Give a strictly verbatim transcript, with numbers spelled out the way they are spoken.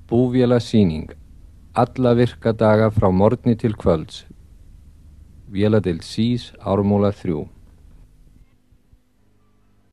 Búvélasýning. Alla virka daga frá morgni til kvölds. Véladeild S í S, Ármúla þrjú.